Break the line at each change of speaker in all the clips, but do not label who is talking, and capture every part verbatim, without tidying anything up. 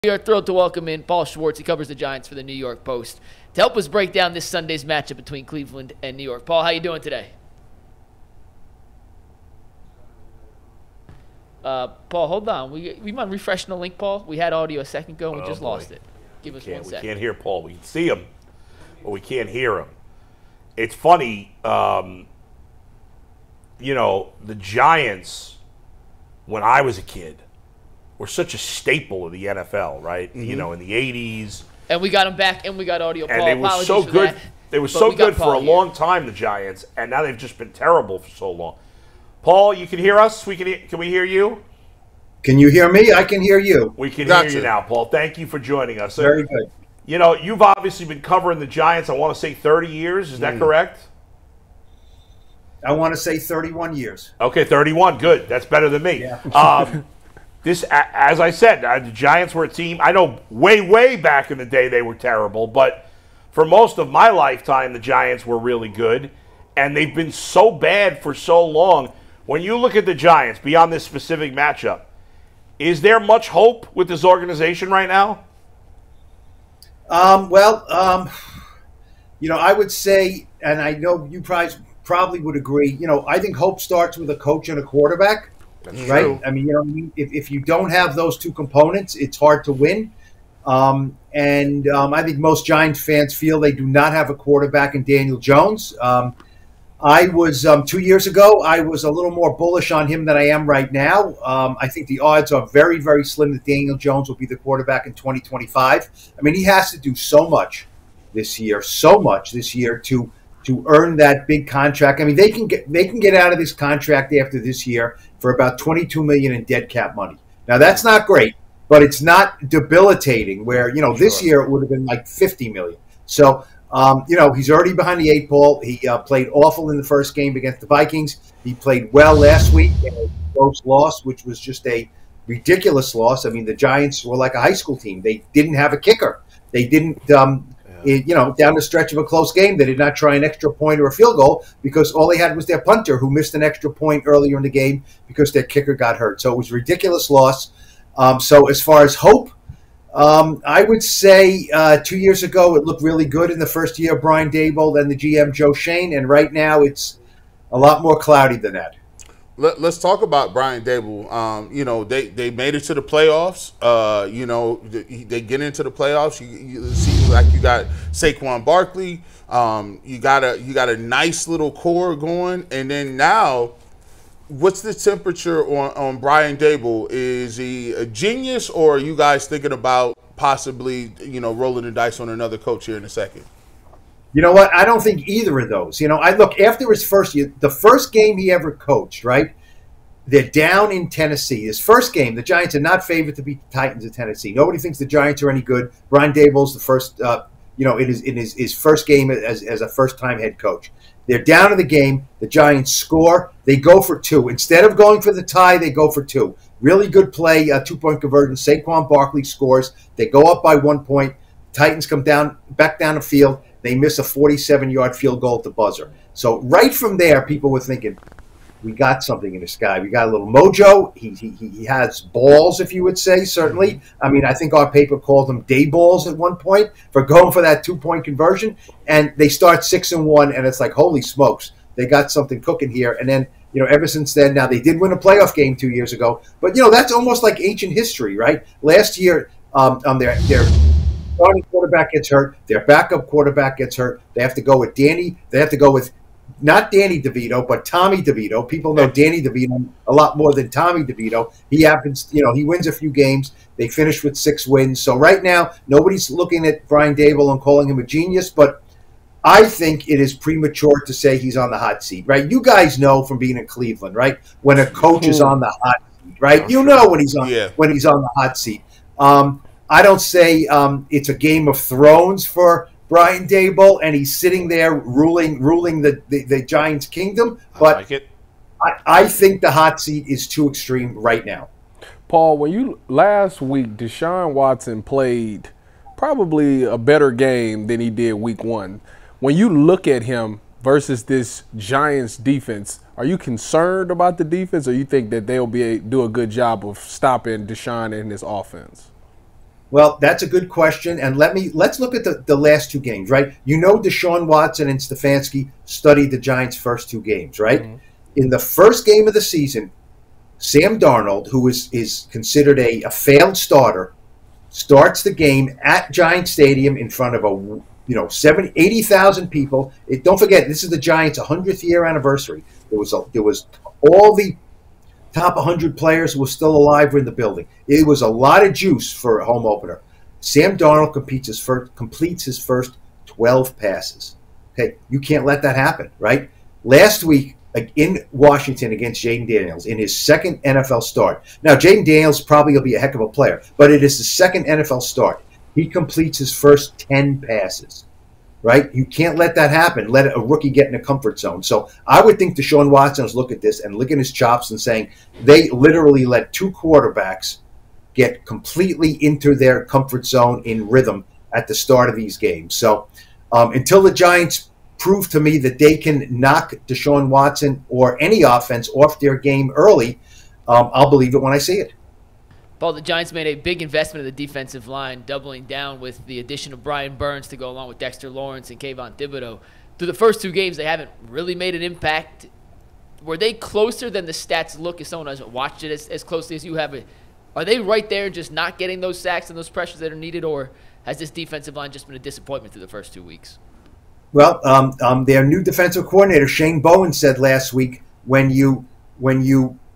We are thrilled to welcome in Paul Schwartz. He covers the Giants for the New York Post to help us break down this Sunday's matchup between Cleveland and New York. Paul, how you doing today? Uh, Paul, hold on. We we mind refreshing the link, Paul? We had audio a second ago and we
oh,
just
boy.
lost it. Give us one
we
second.
We can't hear Paul. We can see him, but we can't hear him. It's funny, um, you know, the Giants, when I was a kid, were such a staple of the N F L, right? Mm-hmm. You know, in the eighties.
And we got them back, and we got audio.
And
Paul,
they were
apologies
so
for
good.
that,
they were
but
so
we got
good for
Paul
a
here.
long time, the Giants, and now they've just been terrible for so long. Paul, you can hear us? We can. Can we hear you?
Can you hear me? I can hear you.
We can
gotcha.
hear you now, Paul. Thank you for joining us.
Very good.
You know, you've obviously been covering the Giants, I want to say thirty years. Is that mm. correct?
I want to say thirty-one years.
Okay, thirty-one. Good. That's better than me.
Yeah.
um, this, as I said, the Giants were a team. I know way, way back in the day they were terrible, but for most of my lifetime, the Giants were really good, and they've been so bad for so long. When you look at the Giants, beyond this specific matchup, is there much hope with this organization right now?
Um, well, um, you know, I would say, and I know you probably, probably would agree, you know, I think hope starts with a coach and a quarterback.
That's
right?
True.
I mean, you know, if, if you don't have those two components, it's hard to win. Um, and um, I think most Giants fans feel they do not have a quarterback in Daniel Jones. Um, I was, um, two years ago, I was a little more bullish on him than I am right now. Um, I think the odds are very, very slim that Daniel Jones will be the quarterback in twenty twenty-five. I mean, he has to do so much this year, so much this year to to earn that big contract. I mean, they can get they can get out of this contract after this year for about twenty-two million dollars in dead cap money. Now, that's not great, but it's not debilitating where, you know, this
Sure.
year it would have been like fifty million dollars. So, Um, you know, he's already behind the eight ball. He uh, played awful in the first game against the Vikings. He played well last week in a close loss, which was just a ridiculous loss. I mean, the Giants were like a high school team. They didn't have a kicker. They didn't, um, yeah. it, you know, down the stretch of a close game, they did not try an extra point or a field goal because all they had was their punter who missed an extra point earlier in the game because their kicker got hurt. So it was a ridiculous loss. Um, so as far as hope, Um, I would say uh, two years ago it looked really good in the first year of Brian Daboll, then the G M Joe Schoen, and right now it's a lot more cloudy than that.
Let, let's talk about Brian Daboll. Um, you know, they, they made it to the playoffs. Uh, you know, they, they get into the playoffs. You, you see, like you got Saquon Barkley. Um, you got a you got a nice little core going, and then now. What's the temperature on, on Brian Daboll? Is he a genius, or are you guys thinking about possibly, you know, rolling the dice on another coach here in a second?
You know what? I don't think either of those. You know, I look after his first year, the first game he ever coached, right? They're down in Tennessee. His first game, the Giants are not favored to beat the Titans of Tennessee. Nobody thinks the Giants are any good. Brian Daboll's the first, uh, you know, it is in his, his first game as, as a first-time head coach. They're down in the game. The Giants score. They go for two. Instead of going for the tie, they go for two. Really good play, uh, two-point conversion. Saquon Barkley scores. They go up by one point. Titans come down, back down the field. They miss a forty-seven-yard field goal at the buzzer. So right from there, people were thinking, we got something in this guy. We got a little mojo. He, he, he has balls, if you would say, certainly. I mean, I think our paper called him day balls at one point for going for that two-point conversion. And they start six and one, and it's like, holy smokes, they got something cooking here. And then, you know, ever since then, now they did win a playoff game two years ago. But, you know, that's almost like ancient history, right? Last year, um, um, their, their starting quarterback gets hurt. Their backup quarterback gets hurt. They have to go with Danny. They have to go with not Danny DeVito, but Tommy DeVito. People know Danny DeVito a lot more than Tommy DeVito. He happens, you know, he wins a few games. They finish with six wins. So right now, nobody's looking at Brian Daboll and calling him a genius, but I think it is premature to say he's on the hot seat, right? You guys know from being in Cleveland, right? When a coach is on the hot seat, right? You know when he's on
yeah.
when he's on the hot seat. Um, I don't say um, it's a Game of Thrones for Brian Daboll, and he's sitting there ruling ruling the, the, the Giants' kingdom. But
I like it.
I, I think the hot seat is too extreme right now.
Paul, when you last week, Deshaun Watson played probably a better game than he did week one. When you look at him versus this Giants defense, are you concerned about the defense, or you think that they'll be a, do a good job of stopping Deshaun and his offense?
Well, that's a good question, and let me let's look at the, the last two games, right? You know, Deshaun Watson and Stefanski studied the Giants' first two games, right? Mm-hmm. In the first game of the season, Sam Darnold, who is is considered a, a failed starter, starts the game at Giant Stadium in front of a you know seventy, eighty thousand people. It, don't forget, this is the Giants' hundredth year anniversary. There was a, there was all the top one hundred players who were still alive were in the building. It was a lot of juice for a home opener. Sam Darnold completes his first, completes his first twelve passes. Okay, you can't let that happen, right? Last week in Washington against Jaden Daniels in his second N F L start. Now, Jaden Daniels probably will be a heck of a player, but it is the second N F L start. He completes his first ten passes. Right? You can't let that happen. Let a rookie get in a comfort zone. So I would think Deshaun Watson is looking at this and licking his chops and saying they literally let two quarterbacks get completely into their comfort zone in rhythm at the start of these games. So um, until the Giants prove to me that they can knock Deshaun Watson or any offense off their game early, um, I'll believe it when I see it.
Paul, the Giants made a big investment in the defensive line, doubling down with the addition of Brian Burns to go along with Dexter Lawrence and Kayvon Thibodeau. Through the first two games, they haven't really made an impact. Were they closer than the stats look as someone who hasn't watched it as, as closely as you have? It? Are they right there just not getting those sacks and those pressures that are needed, or has this defensive line just been a disappointment through the first two weeks?
Well, um, um, their new defensive coordinator, Shane Bowen, said last week, when you when you –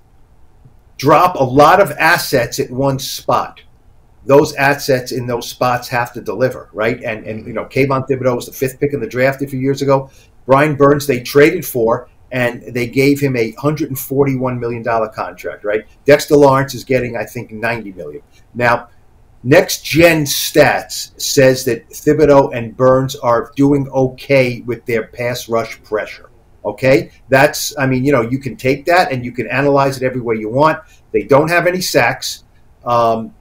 drop a lot of assets at one spot, those assets in those spots have to deliver, right? And, and you know, Kayvon Thibodeau was the fifth pick in the draft a few years ago. Brian Burns they traded for, and they gave him a one hundred forty-one million dollars contract, right? Dexter Lawrence is getting, I think, ninety million dollars. Now, Next Gen Stats says that Thibodeau and Burns are doing okay with their pass rush pressure. Okay, that's, I mean, you know, you can take that and you can analyze it every way you want. They don't have any sacks, um,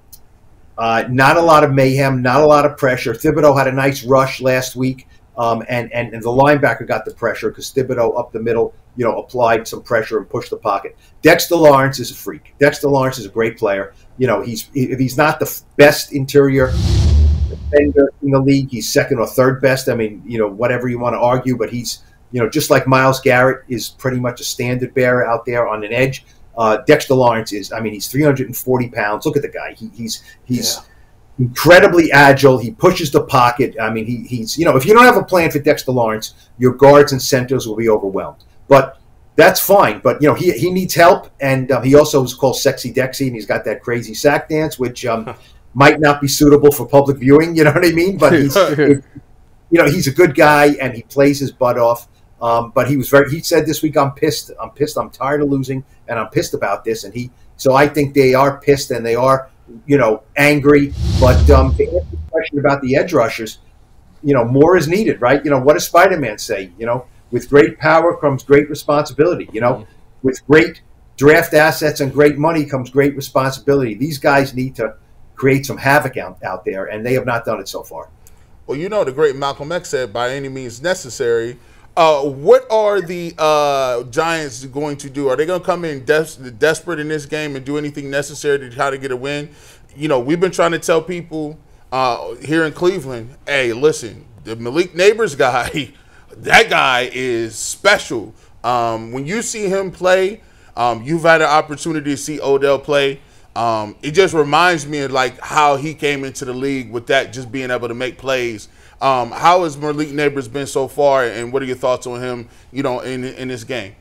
uh, not a lot of mayhem, not a lot of pressure. Thibodeau had a nice rush last week, um, and, and, and the linebacker got the pressure because Thibodeau up the middle, you know, applied some pressure and pushed the pocket. Dexter Lawrence is a freak. Dexter Lawrence is a great player. You know, he's if he's not the best interior defender in the league, he's second or third best. I mean, you know, whatever you want to argue, but he's, you know, just like Myles Garrett is pretty much a standard bearer out there on an edge, uh, Dexter Lawrence is. I mean, he's three hundred forty pounds. Look at the guy. He, he's he's yeah. incredibly agile. He pushes the pocket. I mean, he, he's, you know, if you don't have a plan for Dexter Lawrence, your guards and centers will be overwhelmed. But that's fine. But, you know, he he needs help. And um, he also is called Sexy Dexy, and he's got that crazy sack dance, which um, might not be suitable for public viewing. You know what I mean? But he's, you know, he's a good guy, and he plays his butt off. Um, but he was very. He said this week, "I'm pissed. I'm pissed. I'm tired of losing, and I'm pissed about this." And he. So I think they are pissed and they are, you know, angry. But um, to answer the question about the edge rushers, you know, more is needed, right? You know, what does Spider-Man say? You know, with great power comes great responsibility. You know, with great draft assets and great money comes great responsibility. These guys need to create some havoc out, out there, and they have not done it so far.
Well, you know, the great Malcolm X said, "By any means necessary." Uh, what are the uh, Giants going to do? Are they going to come in des desperate in this game and do anything necessary to try to get a win? You know, we've been trying to tell people uh, here in Cleveland, hey, listen, the Malik Neighbors guy, that guy is special. Um, when you see him play, um, you've had an opportunity to see Odell play. Um, it just reminds me of like how he came into the league with that, just being able to make plays. Um, how has Malik Neighbors been so far, and what are your thoughts on him, you know, in in this game?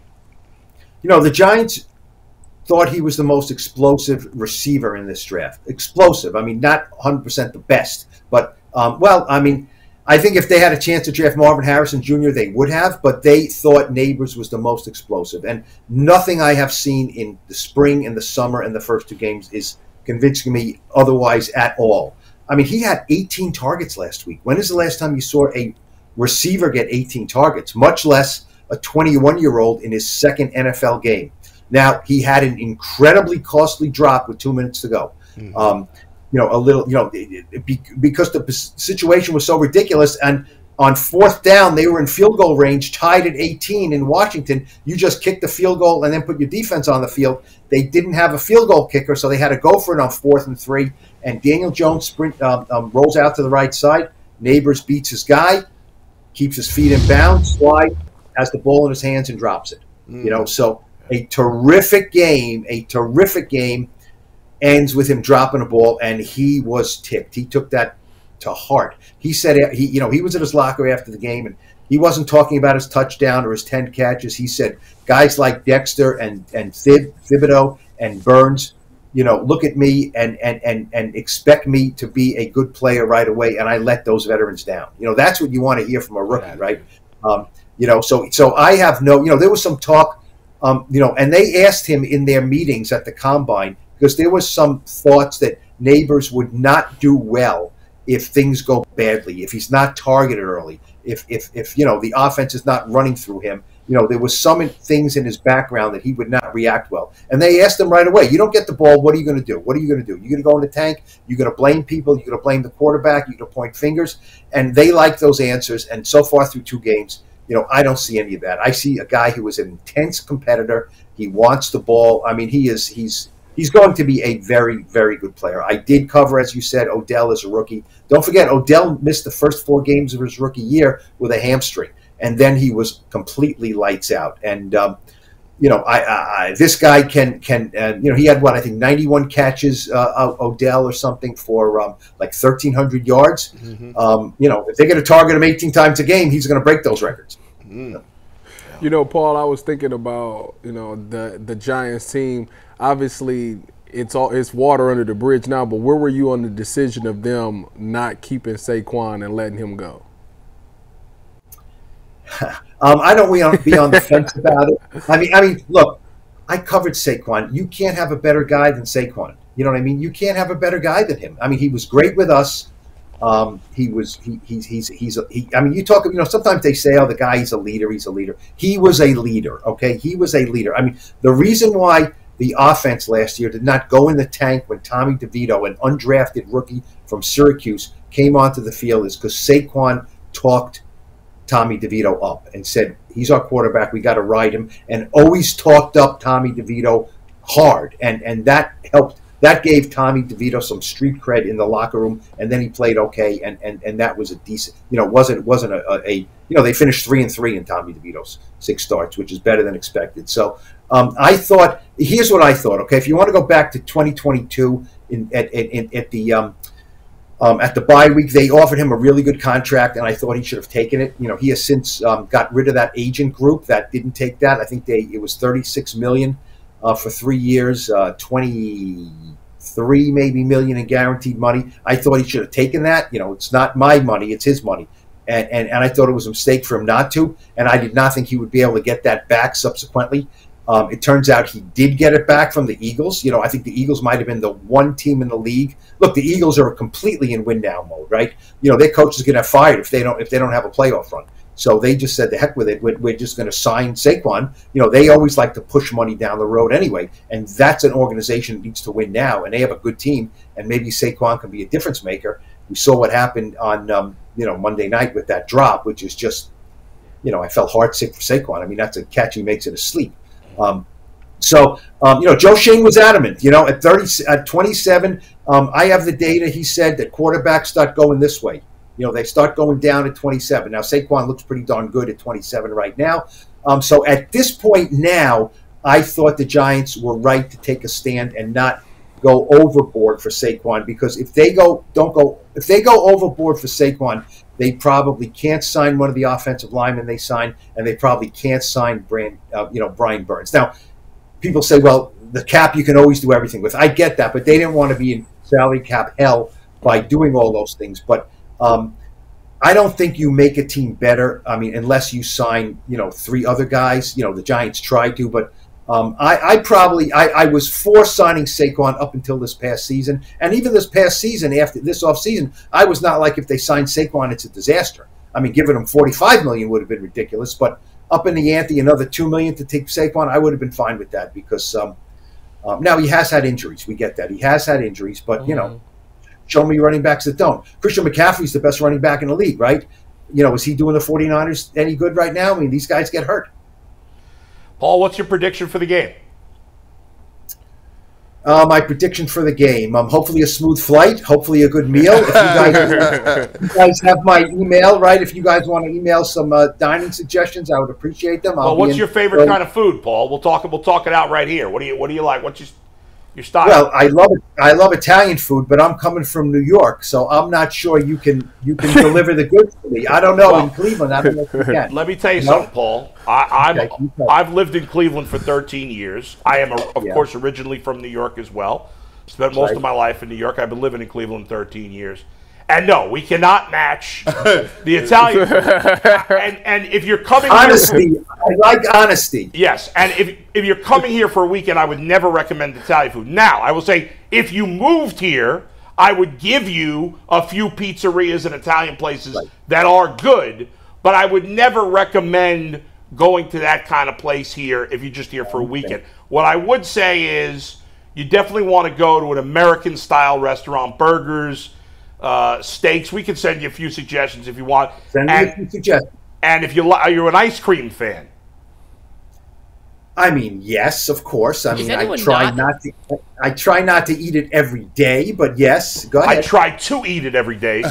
You know, the Giants thought he was the most explosive receiver in this draft. Explosive. I mean, not one hundred percent the best, but, um, well, I mean, I think if they had a chance to draft Marvin Harrison Junior, they would have, but they thought Neighbors was the most explosive. And nothing I have seen in the spring and the summer and the first two games is convincing me otherwise at all. I mean, he had eighteen targets last week. When is the last time you saw a receiver get eighteen targets, much less a twenty-one-year-old in his second N F L game? Now, he had an incredibly costly drop with two minutes to go. Mm-hmm. um, you know, a little, you know, because the situation was so ridiculous. And On fourth down, they were in field goal range, tied at eighteen in Washington. You just kick the field goal and then put your defense on the field. They didn't have a field goal kicker, so they had to go for it on fourth and three. And Daniel Jones sprint um, um, rolls out to the right side. Neighbors beats his guy, keeps his feet in bounds, slide, has the ball in his hands, and drops it. Mm. You know, so a terrific game, a terrific game ends with him dropping a ball, and he was ticked. He took that to heart. He said, he, you know, he was in his locker after the game, and he wasn't talking about his touchdown or his ten catches. He said, guys like Dexter and and Thib, Thibodeau and Burns, you know, look at me and and and and expect me to be a good player right away, and I let those veterans down. You know, that's what you want to hear from a rookie, right? Um, you know, so so I have no, you know, there was some talk, um, you know, and they asked him in their meetings at the combine, because there was some thoughts that Neighbors would not do well if things go badly, if he's not targeted early, if, if, if you know, the offense is not running through him. You know, there was some things in his background that he would not react well. And they asked him right away, you don't get the ball, what are you going to do? What are you going to do? You're going to go in the tank? You're going to blame people? You're going to blame the quarterback? You're going to point fingers? And they like those answers. And so far through two games, you know, I don't see any of that. I see a guy who is an intense competitor. He wants the ball. I mean, he is, he's, He's going to be a very, very good player. I did cover, as you said, Odell as a rookie. Don't forget, Odell missed the first four games of his rookie year with a hamstring, and then he was completely lights out. And um, you know, I, I, this guy can can uh, you know, he had what, I think ninety-one catches, uh, Odell or something, for um, like thirteen hundred yards. Mm-hmm. Um, you know, if they're going to target him eighteen times a game, he's going to break those records.
Mm. You know, Paul, I was thinking about, you know, the the Giants team. Obviously, it's all it's water under the bridge now. But where were you on the decision of them not keeping Saquon and letting him go?
um, I don't want to be on the fence about it. I mean, I mean, look, I covered Saquon. You can't have a better guy than Saquon. You know what I mean? You can't have a better guy than him. I mean, he was great with us. Um, he was he, he's he's he's a, he. I mean, you talk. You know, sometimes they say, "Oh, the guy, he's a leader. He's a leader." He was a leader. Okay, he was a leader. I mean, the reason why the offense last year did not go in the tank when Tommy DeVito, an undrafted rookie from Syracuse, came onto the field is because Saquon talked Tommy DeVito up and said, "He's our quarterback. We got to ride him," and always talked up Tommy DeVito hard, and and that helped. That gave Tommy DeVito some street cred in the locker room, and then he played okay, and and, and that was a decent, you know, wasn't wasn't a, a, a you know, they finished three and three in Tommy DeVito's six starts, which is better than expected. So um, I thought, here's what I thought. Okay, if you want to go back to twenty twenty-two in at at, at the um, um, at the bye week, they offered him a really good contract, and I thought he should have taken it. You know, he has since um, got rid of that agent group that didn't take that. I think they it was thirty-six million dollars. Uh, for three years, uh, twenty-three maybe million in guaranteed money. I thought he should have taken that. You know, it's not my money; it's his money, and and and I thought it was a mistake for him not to. And I did not think he would be able to get that back subsequently. Um, it turns out he did get it back from the Eagles. You know, I think the Eagles might have been the one team in the league. Look, the Eagles are completely in win now mode, right? You know, their coach is going to get fired if they don't if they don't have a playoff run. So they just said, the heck with it. We're, we're just going to sign Saquon. You know, they always like to push money down the road anyway. And that's an organization that needs to win now. And they have a good team. And maybe Saquon can be a difference maker. We saw what happened on, um, you know, Monday night with that drop, which is just, you know, I felt heartsick for Saquon. I mean, that's a catch he makes it asleep. Um, so, um, you know, Joe Shane was adamant. You know, at thirty, at twenty-seven, um, I have the data. He said that quarterbacks start going this way. You know, they start going down at twenty-seven. Now, Saquon looks pretty darn good at twenty-seven right now. Um, so at this point now, I thought the Giants were right to take a stand and not go overboard for Saquon, because if they go don't go if they go overboard for Saquon, they probably can't sign one of the offensive linemen they signed, and they probably can't sign Brand, uh, you know, Brian Burns. Now, people say, well, the cap you can always do everything with. I get that, but they didn't want to be in salary cap hell by doing all those things. But Um, I don't think you make a team better. I mean, unless you sign, you know, three other guys. You know, the Giants tried to, but um, I, I probably I, I was for signing Saquon up until this past season, and even this past season, after this offseason, I was not like, if they signed Saquon, it's a disaster. I mean, giving him forty-five million dollars would have been ridiculous, but up in the ante, another two million dollars to take Saquon, I would have been fine with that, because um, um, now he has had injuries. We get that he has had injuries, but mm-hmm. you know. Show me running backs that don't. Christian McCaffrey's the best running back in the league, right? you know, is he doing the 49ers any good right now? I mean, these guys get hurt.
Paul, what's your prediction for the game?
Uh, my prediction for the game, um, hopefully a smooth flight, hopefully a good meal. If you guys, you guys have my email, right? If you guys want to email some uh, dining suggestions, I would appreciate them. I'll
well, what's
in,
your favorite
uh,
kind of food, Paul? We'll talk. We'll talk it out right here. What do you What do you like? What's your your style?
Well, I love it. I love Italian food, but I'm coming from New York, so I'm not sure you can you can deliver the goods to me. I don't know
Well,
in Cleveland. I don't know if you can.
Let me tell you
No?
something, Paul. I, I'm
Okay, you tell.
I've lived in Cleveland for thirteen years. I am, a, of
Yeah.
course, originally from New York as well. Spent most
Right.
of my life in New York. I've been living in Cleveland thirteen years. And no, we cannot match the Italian food. And, and if you're coming
Honesty.
here,
I like honesty.
yes, and if if you're coming here for a weekend, I would never recommend Italian food. Now, I will say, if you moved here, I would give you a few pizzerias and Italian places
Right.
that are good, but I would never recommend going to that kind of place here if you're just here for a weekend. What I would say is you definitely want to go to an American-style restaurant, burgers, uh, steaks. We can send you a few suggestions if you want.
Send me
and,
a few suggestions.
and if you li- are you an ice cream fan?
I mean, yes, of course. I
Is
mean, I
anyone
try
not?
not to. I try not to eat it every day, but yes, go
I
ahead.
try to eat it every day.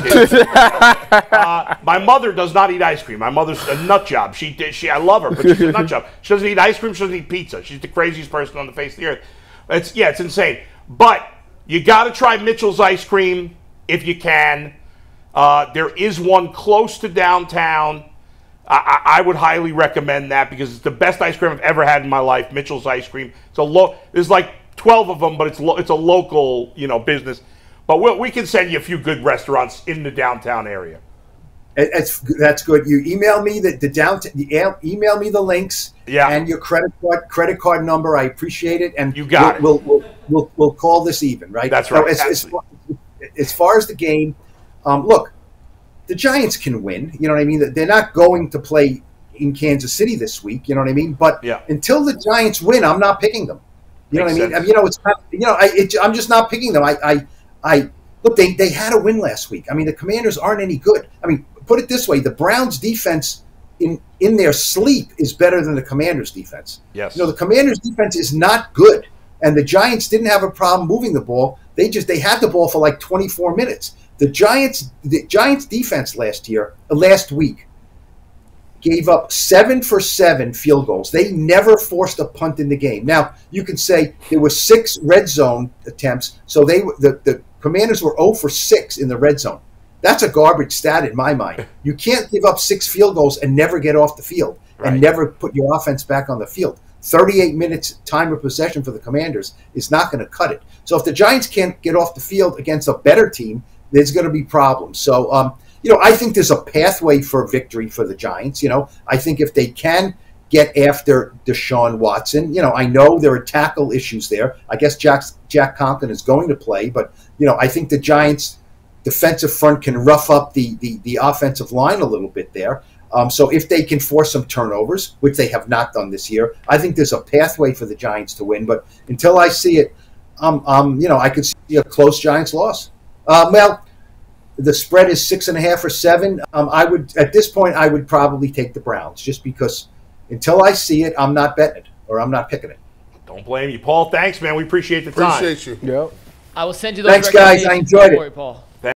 uh, my mother does not eat ice cream. My mother's a nut job. She did. She I love her, but she's a nut job. She doesn't eat ice cream. She doesn't eat pizza. She's the craziest person on the face of the earth. It's yeah, it's insane. But you got to try Mitchell's ice cream if you can. Uh, there is one close to downtown. I, I, I would highly recommend that because it's the best ice cream I've ever had in my life. Mitchell's ice cream. It's a lo- There's like twelve of them, but it's lo- it's a local you know business. But we'll, we can send you a few good restaurants in the downtown area.
It- It's, that's good. You email me the, the downtown. The, email me the links.
Yeah.
And your credit card credit card number. I appreciate it. And
You got
we'll, We'll, we'll we'll we'll call this even, right?
That's
Now,
right.
as, as, far, as far as the game, um, look, the Giants can win. You know what I mean? They're not going to play in Kansas City this week. You know what I mean? But
Yeah.
until the Giants win, I'm not picking them. You know
Makes
what I mean?
sense.
I mean? You know, it's kind of, you know, I it, I'm just not picking them. I, I I look. They they had a win last week. I mean, the Commanders aren't any good. I mean, put it this way: the Browns' defense in in their sleep is better than the Commanders' defense.
Yes.
You know, the Commanders' defense is not good, and the Giants didn't have a problem moving the ball. They just they had the ball for like twenty-four minutes. The Giants the Giants defense last year, uh, last week, gave up seven for seven field goals. They never forced a punt in the game. Now you can say there were six red zone attempts, so they were- the the Commanders were zero for six in the red zone. That's a garbage stat in my mind. You can't give up six field goals and never get off the field
Right.
and never put your offense back on the field. thirty-eight minutes time of possession for the Commanders is not going to cut it. So if the Giants can't get off the field against a better team, there's going to be problems. So, um, you know, I think there's a pathway for victory for the Giants. You know, I think if they can get after Deshaun Watson, you know, I know there are tackle issues there. I guess Jack, Jack Conklin is going to play, but, you know, I think the Giants' defensive front can rough up the, the, the offensive line a little bit there. Um, so if they can force some turnovers, which they have not done this year, I think there's a pathway for the Giants to win. But until I see it, um, um, you know, I could see a close Giants loss. Uh, well, the spread is six and a half or seven. Um, I would, at this point, I would probably take the Browns just because until I see it, I'm not betting it or I'm not picking it.
Don't blame you, Paul. Thanks, man. We appreciate the time.
Appreciate you.
Yep.
I will send you those
Thanks, guys. I
recommendations.
enjoyed
Don't
it.
worry, Paul.